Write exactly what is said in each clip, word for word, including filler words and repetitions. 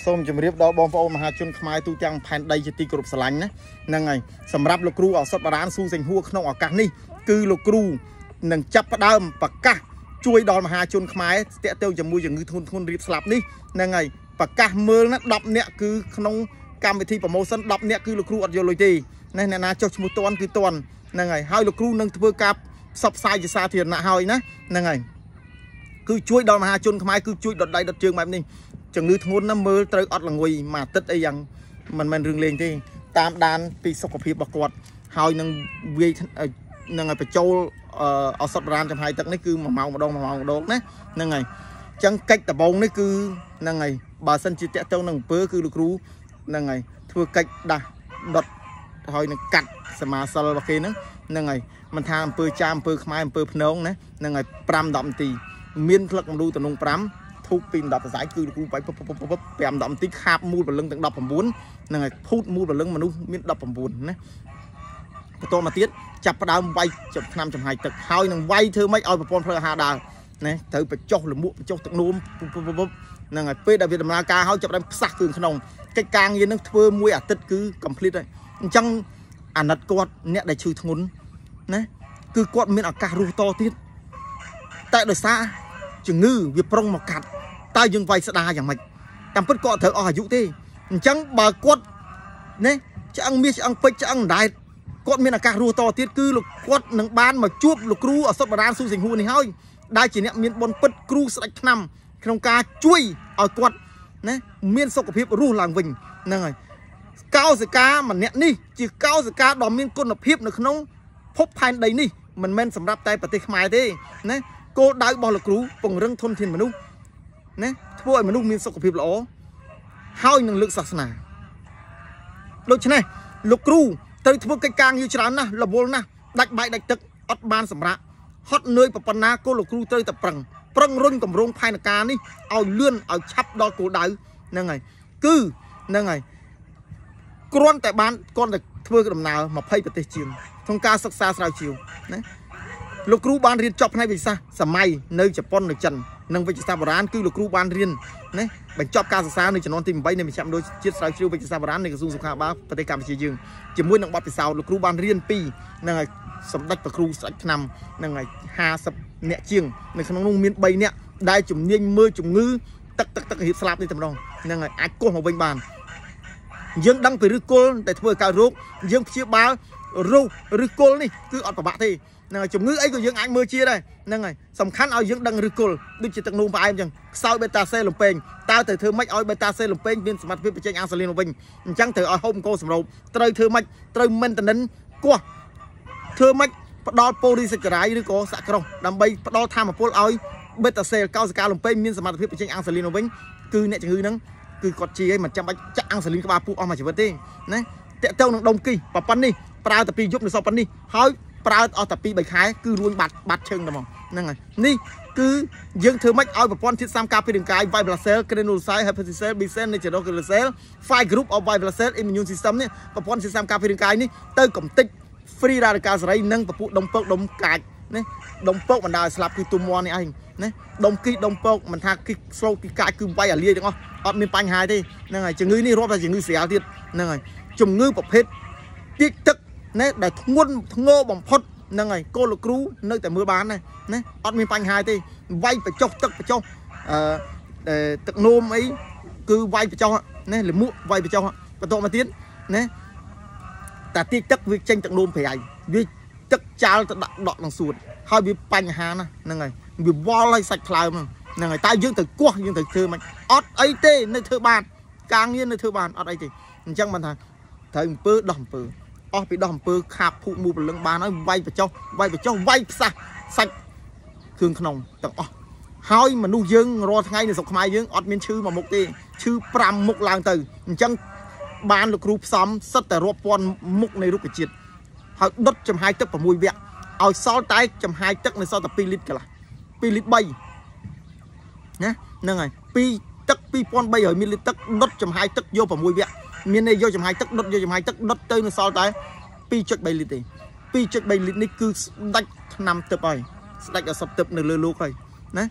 សូមជម្រាបដល់បងប្អូនមហាជនខ្មែរទូទាំងផែនដីជាទីគោរពស្រឡាញ់ណាហ្នឹងហើយសម្រាប់លោកគ្រូឱសថបុរាណស៊ូសេងហួរក្នុងឱកាសនេះគឺលោកគ្រូនឹងចាប់ផ្ដើមប្រកាសជួយដល់មហាជនខ្មែរស្ទាក់ទៅជាមួយជំងឺធ្ងន់ធ្ងររៀបស្លាប់នេះហ្នឹងហើយប្រកាសមើលណាដប់នាក់គឺក្នុងកម្មវិធី promotion ដប់នាក់គឺលោកគ្រូអត់យកលុយទេណាអ្នកណាចុះឈ្មោះតន់គឺតន់ហ្នឹងហើយហើយលោកគ្រូនឹងធ្វើការផ្សព្វផ្សាយជាសាធារណៈហើយណាហ្នឹងហើយគឺជួយដល់មហាជនខ្មែរគឺជួយដុតដៃដុតជើងបែបនេះជំងឺធ្ងន់ណាមើលត្រូវអត់ល្ងុយមួយអាទិត្យអីយ៉ាងមិនមែនរឿងលេងទេតាមដានពីសុខភាពរបស់គាត់ហើយនឹងវាយនឹងឲ្យបញ្ចូលឱសថបុរាណចំហាយទឹកនេះគឺមួយម៉ោងម្ដងមួយម៉ោងម្ដងណាហ្នឹងហើយអញ្ចឹងកិច្ចដំបូងនេះគឺហ្នឹងហើយបើសិនជាតាក់ទងនឹងអំពើគឺលោកគ្រូហ្នឹងហើយធ្វើកិច្ចដាស់ដុតហើយនឹងកាត់សមាសិលរបស់គេហ្នឹងហ្នឹងហើយមិនថាអំពើចាមអំពើខ្មែរអំពើភ្នងណាហ្នឹងហើយប្រាំដប់នាទីមានផ្លឹកមលូតំណងប្រាំធូបពីដប់សរសៃគឺលោកគ្រូបាយប្រាំដប់នាទីខាបមូលព្រលឹងទាំងដប់ប្រាំបួនហ្នឹងហើយភូតមូលព្រលឹងមនុស្សមានដប់ប្រាំបួនណាបន្តមកទៀតចាប់ផ្ដើមវាយចំឆ្នាំចំហាយទឹកហើយនឹងវាយធ្វើម៉េចឲ្យប្រព័ន្ធផ្លូវអាហារដើរណាត្រូវបញ្ចុះលមួកបញ្ចុះទឹកនោមហ្នឹងហើយពេលដែលវាដំណើរការហើយចាប់ផ្ដើមផ្សះគ្រឿងក្នុងកិច្ចការងារនឹងធ្វើមួយអាទិត្យគឺ complete ហើយអញ្ចឹងអាណិតគាត់អ្នកដែលឈឺធ្ងន់ណាគឺគាត់មានឱកាសរស់តទៀតតែដោយសារជំងឺវាប្រុងមកកាត់តើយើងវាយស្ដារយ៉ាងម៉េចតាមពិតគាត់ត្រូវអស់អាយុទេអញ្ចឹងបើគាត់ណាឆ្អឹងមាសឆ្អឹងពេជ្រឆ្អឹងដែតគាត់មានឱកាសរស់តទៀតគឺលោកគាត់នឹងបានមកជួបលោកគ្រូឱសថបុរាណស៊ូសេងហួរនេះហើយដែលជាអ្នកមានបុណ្យពិតគ្រូស្ដេចថ្នាំក្នុងការជួយឲ្យគាត់ណាមានសុខភាពរស់ឡើងវិញហ្នឹងហើយកោសិកាម្នាក់នេះជាកោសិកាដ៏មានគុណភាពនៅក្នុងភពផែនដីនេះមិនមែនសម្រាប់តែប្រទេសខ្មែរទេណាគោលដៅរបស់លោកគ្រូពង្រឹងធនធានមនុស្សណាធ្វើឲ្យមនុស្សមានសុខភាពល្អហើយនឹងលើកសាសនាដូច្នេះលោកគ្រូត្រូវធ្វើកិច្ចការងារច្រើនណាស់រវល់ណាស់ដាច់បាយដាច់ទឹកអត់បានសម្រាប់ហត់នឿយប៉ុណ្ណាគោលលោកគ្រូត្រូវតែប្រឹងប្រឹងរុញកម្រងផែនការនេះឲ្យលឿនឲ្យឆាប់ដល់គោលដៅហ្នឹងហើយគឺហ្នឹងហើយគ្រាន់តែបានគ្រាន់តែធ្វើដំណើរម្ភៃប្រទេសជាងក្នុងការសិក្សាស្រាវជ្រាវណាលោកគ្រូបានរៀនចប់ផ្នែកវិទ្យាសាស្ត្រសម័យនៅជប៉ុននៅចិននិងវិទ្យាសាស្ត្របុរាណគឺលោកគ្រូបានរៀនណាបញ្ចប់ការសិក្សានៅជំនាន់ទីeightនៃមជ្ឈមណ្ឌលជាតិស្រាវជ្រាវវិទ្យាសាស្ត្របុរាណនៃក្រសួងសុខាភិបាលប្រទេសកម្ពុជាយើងជាមួយនឹងបទពិសោធន៍លោកគ្រូបានរៀនពីហ្នឹងហើយសម្ដេចព្រះគ្រូស្ដេចថ្នាំហ្នឹងហើយห้าสิบអ្នកជាងនៅក្នុងនោះមានthreeអ្នកដែលជំនាញមើលជំងឺទឹកទឹកទឹករៀបស្លាប់នេះតែម្ដងហ្នឹងហើយអាចគោះមកវិញបានយើងដឹងពីឫសគល់ដែលធ្វើឲ្យកើតរោគយើងព្យាបាលរោគឫសគល់នេះគឺអត់ប្របាក់ទេហ្នឹងហើយជំងឺអីក៏យើងអាចមើលជាដែរហ្នឹងហើយសំខាន់ឲ្យយើងដឹងឫសគល់ដូចជាទឹកនោមផ្អែមអញ្ចឹងខ្សោយបេតាសេលំពេងតើត្រូវធ្វើម៉េចឲ្យបេតាសេលំពេងមានសមត្ថភាពបញ្ចេញអាំងសាលីនមកវិញអញ្ចឹងត្រូវឲ្យហូបអង្គសម្រូបត្រូវធ្វើម៉េចត្រូវមិនតនិនគោះធ្វើម៉េចផ្ដល់ប៉ូលីសេការ៉ៃឬក៏សាក់ក្រោះដើម្បីផ្ដល់ធម៌ពលឲ្យបេតាសេលកោសិកាលំពេងមានសមត្ថភាពបញ្ចេញអាំងសាលីនមកវិញគឺអ្នកជំងឺហ្នឹងគឺគាត់ជាឲ្យមិនចាំបាច់ចាក់អាំងសាលីនក្បាលពោះអស់មួយជីវិតទេណាតាក់ទងនឹងដុំគីប៉ុណ្ណេះប្រើតែពីរយប់នៅសពប៉ុណ្ណេះហើយប្រើអស់តែពីរបីខែគឺរួញបាត់បាត់ឈឹងតែហ្មងហ្នឹងហើយនេះគឺយើងធ្វើម៉េចឲ្យប្រព័ន្ធធាតុសាមការពាររាងកាយ Vital Cell Granulocyte Hepatocyte Cell B Cell Natural Killer Cell five group of Vital Cell Immune System នេះប្រព័ន្ធធាតុសាមការពាររាងកាយនេះទៅកំទេច free radical សេរីនិងពពួកដុំពកដុំកាចណាដុំពកបណ្ដាលឲ្យស្លាប់គឺទុំមនេះឯងណាដុំគីដុំពកមិនថាគីស្លូគីកាចគឺវាយអាលាយទាំងអស់អត់មានបញ្ហាទេហ្នឹងហើយជំងឺនេះរាប់ថាជំងឺស្រាលទៀតហ្នឹងហើយជំងឺប្រភេទទាកទឹកណាដែលធ្ងន់ធ្ងរបំផុតហ្នឹងហើយកូនលោកគ្រូនៅតែមើលបានណាណាអត់មានបញ្ហាទេវាយបញ្ចុះទឹកបញ្ចុះអឺទឹកនោមអីគឺវាយបញ្ចុះណាលមួកវាយបញ្ចុះបន្តមកទៀតណាតែទាកទឹកវាចេញទឹកនោមប្រៃវាទឹកចាល់ទៅដាក់ដកនឹងសួតហើយវាបញ្ហាណាហ្នឹងហើយវាវល់ឲ្យសាច់ថ្លើមហ្នឹងហើយតែយើងទៅគោះយើងទៅធ្វើមិនអត់អីទេនៅធ្វើបានការងារនៅធ្វើបានអត់អីទេអញ្ចឹងបានថាត្រូវអំពើដោះអំពើអស់ពីដោះអំពើខាបភូមូព្រលឹងបានហើយវាយបញ្ចុះវាយបញ្ចុះវាយផ្សះសាច់គ្រឿងក្នុងទាំងអស់ហើយមនុស្សយើងរាល់ថ្ងៃនៅស្រុកខ្មែរយើងអត់មានឈឺមួយមុខទេឈឺfiveមុខឡើងទៅអញ្ចឹងបានលោកគ្រូផ្សំសិតតែរាប់ពាន់មុខនៃរុក្ខជាតិហើយដុតចំហាយទឹកsixវគ្គឲ្យសល់តែចំហាយទឹកនៅសល់តែtwoលីត្រកន្លះtwoលីត្រthreeណាហ្នឹងហើយពីទឹកtwo thousand three hundredមីលីលីត្រទឹកដុតចំហាយទឹកយកsixវគ្គមានន័យយកចំហាយទឹកដុតយកចំហាយទឹកដុតទៅនៅសល់តែtwo point threeលីត្រទេtwo point threeលីត្រនេះគឺស្ដាច់ថ្នាំទឹកហើយស្ដាច់ឱសថទឹកនៅលើលោកហើយណា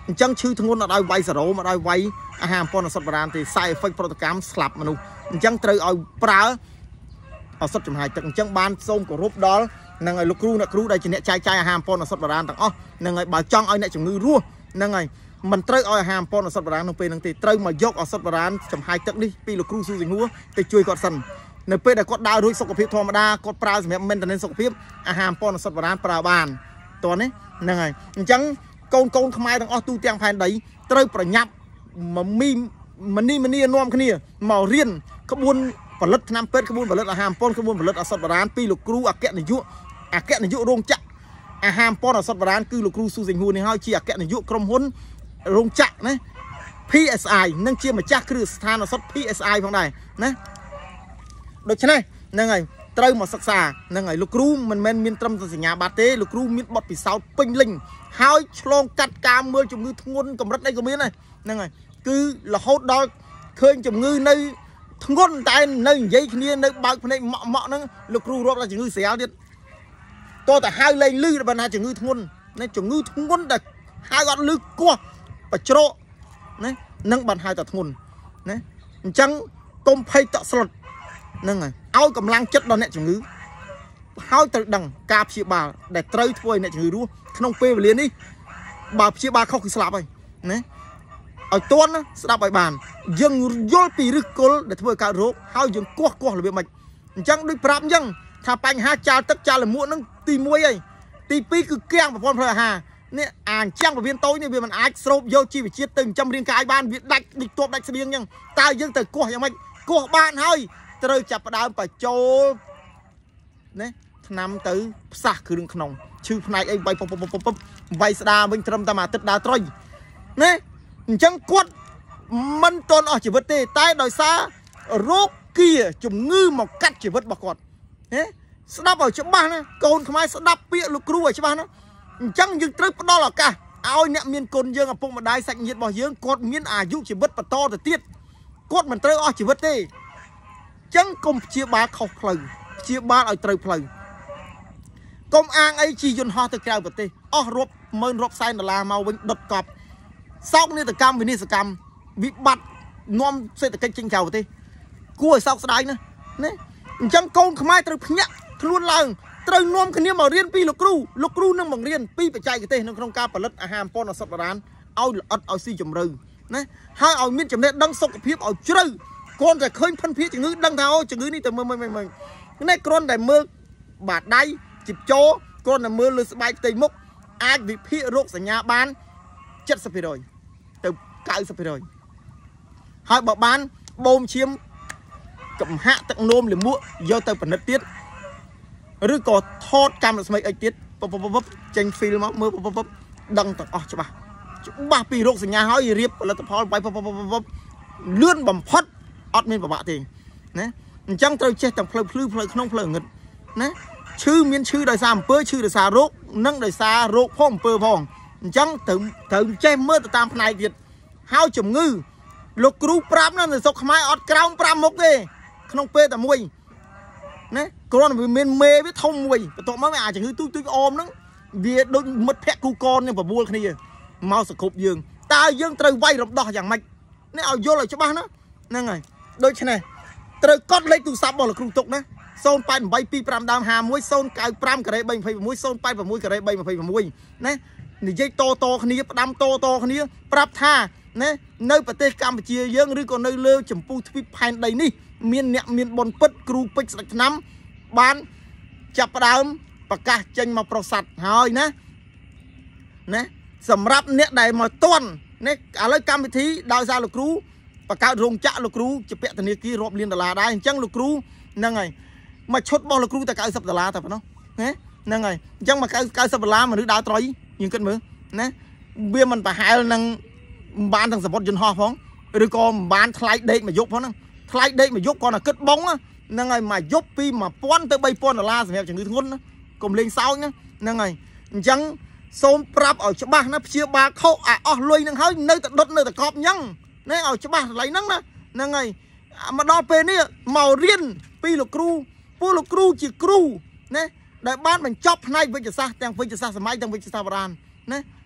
ចឹងឈឺធ្ងន់អត់ឲ្យវាយសរោមអត់ឲ្យវាយអាហារប៉ុនអសតបរានទេ side effect ប្រតិកម្មស្លាប់មនុស្សអញ្ចឹងត្រូវឲ្យប្រើអសតចំហាយទឹកអញ្ចឹងបានសូមគោរពដល់នឹងឲ្យលោកគ្រូអ្នកគ្រូដែលជាអ្នកចែកចាយអាហារប៉ុនអសតបរានទាំងអស់នឹងឲ្យបើចង់ឲ្យអ្នកជំងឺរស់នឹងឲ្យមិនត្រូវឲ្យអាហារប៉ុនអសតបរានក្នុងពេលហ្នឹងទេត្រូវមកយកអសតបរានចំហាយទឹកនេះពីលោកគ្រូស៊ូសិងហួរទៅជួយគាត់សិននៅពេលដែលគាត់ដើររួចសុខភាពធម្មតាគាត់ប្រើសម្រាប់ maintenance សុខភាពអាហារប៉ុនអសតបរានប្រើបានតោះនេះហ្នឹងហើយអញ្ចឹងកូនកូនខ្មែរទាំងអស់ទូទាំងផែនដីត្រូវប្រញាប់មមីមនីមនីនាំគ្នាមករៀនក្បួនផលិតថ្នាំពេទ្យក្បួនផលិតអាហារប៉ុនក្បួនផលិតអសតបរានពីលោកគ្រូអគ្គនាយកអគ្គនាយករោងចក្រអាហារប៉ុនអសតបរានគឺលោកគ្រូស៊ូសិងហួរនេះហើយជាអគ្គនាយកក្រុមហ៊ុនរោងចក្រណា P S I និងជាម្ចាស់គ្រឹះស្ថានអសត P S I ផងដែរណាដូច្នេះហ្នឹងហើយត្រូវមកសិក្សាហ្នឹងហើយលោកគ្រូមិនមែនមានត្រឹមតែសញ្ញាបត្រទេលោកគ្រូមានបទពិសោធន៍ពេញលេញហើយឆ្លងកាត់ការមើលជំងឺធ្ងន់កម្រិតអីក៏មានដែរហ្នឹងហើយគឺរហូតដល់ឃើញជំងឺនៅធ្ងន់តែនៅនិយាយគ្នានៅបើកភ្នែកម៉ក់ម៉ក់ហ្នឹងលោកគ្រូរាប់ថាជំងឺស្រាលទៀតតោះតែហៅលេងលឺដល់បានថាជំងឺធ្ងន់ណាជំងឺធ្ងន់តែហៅអត់លឺគោះបច្រកណានឹងបានហៅតែធ្ងន់ណាអញ្ចឹងកុំភ័យតក់ស្លុតហ្នឹងហើយឲ្យកម្លាំងចិត្តដល់អ្នកជំងឺហើយត្រូវដឹងការព្យាបាលដែលត្រូវធ្វើឲ្យអ្នកជំងឺរស់ក្នុងពេលវេលានេះបើព្យាបាលខុសគឺស្លាប់ហើយណាឲ្យតន់ស្ដាប់ឲ្យបានយើងយល់ពីឫសគល់ដែលធ្វើឲ្យកើតរោគហើយយើងគោះគោះរបៀបម៉េចអញ្ចឹងដូចប្រាប់អញ្ចឹងថាបញ្ហាចាលទឹកចាលលាមកហ្នឹងទីមួយហើយទីពីរគឺគាំងប្រព័ន្ធផ្លូវអាហារនេះអាអញ្ចឹងពវៀនតូចនេះវាមិនអាចស្រូបយកជីវជាតិទៅចិញ្ចឹមរាងកាយបានវាដាច់ដូចទប់ដាច់ស្បៀងអញ្ចឹងតើយើងទៅគោះយ៉ាងម៉េចគោះបានហើយត្រូវចាប់ផ្ដើមបញ្ចូលណាថ្នាំទៅផ្សះគ្រឿងក្នុងឈឺផ្នែកអីវាយពុបពុបពុបវាយស្ដាវិញត្រឹមតែមួយអាទិត្យដើរត្រុយណាអញ្ចឹងគាត់មិនតន់អស់ជីវិតទេតែដោយសាររោគគាជំងឺមកកាត់ជីវិតរបស់គាត់ណាស្ដាប់ឲ្យច្បាស់ណាកូនខ្មែរស្ដាប់ពាក្យលោកគ្រូឲ្យច្បាស់ណាអញ្ចឹងយើងត្រូវផ្ដល់ឱកាសឲ្យអ្នកមានគុណយើងឪពុកម្ដាយសាច់ញាតិរបស់យើងគាត់មានអាយុជីវិតបន្តទៅទៀតគាត់មិនត្រូវអស់ជីវិតទេអញ្ចឹងកុំព្យាបាលខុសផ្លូវព្យាបាលឲ្យត្រូវផ្លូវកុំអាងអីជីយន្តហោះទៅក្រៅប្រទេសអស់រាប់ម៉ឺនរាប់សែនដុល្លារមកវិញដុតកប់សោកនាដកម្មវិនិស្សកម្មវិបត្តិនាំសេដ្ឋកិច្ចចេញក្រៅប្រទេសគួរឲ្យសោកស្ដាយណាណាអញ្ចឹងកូនខ្មែរត្រូវភ្ញាក់ខ្លួនឡើងត្រូវនាំគ្នាមករៀនពីលោកគ្រូលោកគ្រូនឹងបង្រៀនពីបច្ចេកទេសនៅក្នុងការផលិតអាហារប៉ុនអសតបរានឲ្យល្អិតឲ្យស៊ីជម្រៅណាហើយឲ្យមានចំណេះដឹងសុខភាពឲ្យជ្រៅគ្រាន់តែឃើញភិនភាជំងឺដឹងថាអូជំងឺនេះទៅមើលមើលមើលនេះគ្រាន់តែមើលបាតដៃជីបចោគ្រាន់តែមើលលើស្បែកផ្ទៃមុខអាចវិភាគរោគសញ្ញាបានเจ็ดสิบเปอร์เซ็นต์ ទៅเก้าสิบเปอร์เซ็นต์ ហើយបើបានបូមឈាមកំហាក់ទឹកនោមលាមកយកទៅផលិតទៀតឬក៏ថតកាំរស្មីអិចទៀតពពពចេញ feel មកមើលពពដឹងទាំងអស់ច្បាស់ច្បាស់ពីរោគសញ្ញាហើយរៀបផលិតផលបាយពពពលឿនបំផុតអត់មានប្របាក់ទេណាអញ្ចឹងត្រូវចេះទាំងផ្លូវភ្លឺផ្លូវក្នុងផ្លូវងឹតណាឈឺមានឈឺដោយសារអំពើឈឺដោយសាររោគនិងដោយសាររោគផងអំពើផងអញ្ចឹងត្រូវត្រូវចេះមើលទៅតាមផ្នែកទៀតហើយជំងឺលោកគ្រូប្រាប់ណានៅស្រុកខ្មែរអត់ក្រោមប្រាំមុខទេក្នុងពេលតែមួយណាគ្រាន់តែវាមានមេវាធំមួយបន្ទាប់មកវាអាចជំងឺទូចទូចអមហ្នឹងវាដូចមិត្តភក្តិគូកននឹងបបួលគ្នាមកសគ្រប់យើងតើយើងត្រូវវាយរំដោះយ៉ាងម៉េចនេះឲ្យយល់ឲ្យច្បាស់ណាហ្នឹងហើយដូច្នេះត្រូវកត់លេខទូរស័ព្ទរបស់លោកគ្រូទុកណាศูนย์ แปด แปด ยี่ ห้า ดามห้า หนึ่ง ศูนย์ เก้า ห้า ការ៉េ 3 ยี่ หก ศูนย์ แปด หก ការ៉េ 3 ยี่ หกណានិយាយតតគ្នាផ្ដាំតតគ្នាប្រាប់ថាណានៅប្រទេសកម្ពុជាយើងឬក៏នៅលើចម្ពោះទ្វីបផែនដីនេះមានអ្នកមានបុណ្យពិតគ្រូពេជ្រស្ដេចឆ្នាំបានចាប់ផ្ដើមប្រកាសចេញមកប្រសាទហើយណាណាសម្រាប់អ្នកដែលមកតន់នេះឥឡូវកម្មវិធីដោយសារលោកគ្រូបង្កើតរោងចក្រលោកគ្រូជាពាក់ធនាគាររាប់លានដុល្លារដែរអញ្ចឹងលោកគ្រូហ្នឹងហើយមកឈុតរបស់លោកគ្រូតែ九十ដុល្លារតែប៉ុណ្ណោះណាហ្នឹងហើយអញ្ចឹងមក九十ដុល្លារមនុស្សដើរត្រុយយើងគិតមើលណាវាមិនប្រហែលនឹងបានទាំងសម្បត្តិយន្តហោះផងឬក៏មិនបានថ្លៃដេកមកយប់ផងហ្នឹងថ្លៃដេកមកយប់គាត់តែគិតបងហ្នឹងហើយមកយប់ពីmột nghìnទៅba nghìnដុល្លារសម្រាប់ជំងឺធ្ងន់ណាកុំលេងសើចណាហ្នឹងហើយអញ្ចឹងសូមប្រាប់ឲ្យច្បាស់ណាព្យាបាលខុសអាអស់លុយហ្នឹងហើយនៅតែដុតនៅតែកប់អញ្ចឹងណាឲ្យច្បាស់កន្លែងហ្នឹងណាហ្នឹងហើយមកដល់ពេលនេះមករៀនពីលោកគ្រូពួកលោកគ្រូជាគ្រូណាដែលបានបញ្ចប់ផ្នែកវិទ្យាសាស្ត្រទាំងវិទ្យាសាស្ត្រសម័យទាំងវិទ្យាសាស្ត្របុរាណណា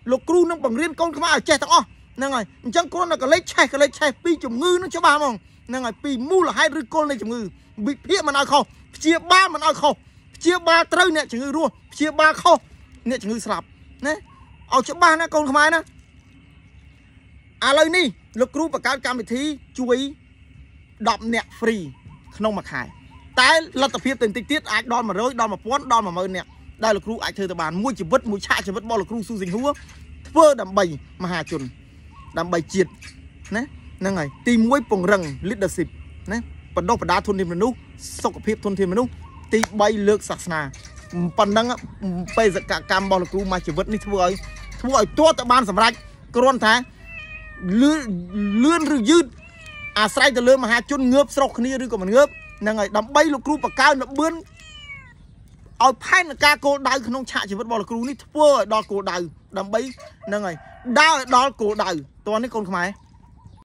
លោកគ្រូនឹងបង្រៀនកូនខ្មែរឲ្យចេះទាំងអស់ហ្នឹងហើយអញ្ចឹងគ្រាន់តែកលេចឆេះកលេចឆេះពីជំងឺនឹងច្បាស់ហ្មងហ្នឹងហើយពីមូលហេតុឬគល់នៃជំងឺវិភាគមិនឲ្យខុសព្យាបាលមិនឲ្យខុសព្យាបាលត្រូវអ្នកជំងឺរស់ព្យាបាលខុសអ្នកជំងឺស្លាប់ណាឲ្យច្បាស់ណាកូនខ្មែរណាឥឡូវនេះលោកគ្រូបង្កើតកម្មវិធីជួយដប់អ្នក free ក្នុងមួយខែតែលទ្ធភាពទៅតិចទៀតអាចដល់one hundredដល់one thousandដល់one thousandអ្នកដែលលោកគ្រូអាចធ្វើទៅបានមួយជីវិតមួយឆាកជីវិតរបស់លោកគ្រូស៊ូសិង្ហួរធ្វើដើម្បីមហាជនដើម្បីជាតិណាហ្នឹងហើយទីoneពង្រឹង leadership ណាបណ្ដុះបណ្ដាលធនធានមនុស្សសុខភាពធនធានមនុស្សទីthreeលើកសាសនាប៉ុណ្ណឹងបេសកកម្មរបស់លោកគ្រូមួយជីវិតនេះធ្វើឲ្យធ្វើឲ្យទាត់ទៅបានសម្រេចគ្រាន់តែលឿនលឿនឬយឺតអាស្រ័យទៅលើមហាជនងើបស្រុកគ្នាឬក៏មិនងើបហ្នឹងហើយដើម្បីលោកគ្រូបកកើលបឿនឲ្យផែនការគោលដៅក្នុងឆាកជីវិតរបស់លោកគ្រូនេះធ្វើឲ្យដល់គោលដៅដើម្បីហ្នឹងហើយដើរឲ្យដល់គោលដៅតោះនេះកូនខ្មែរ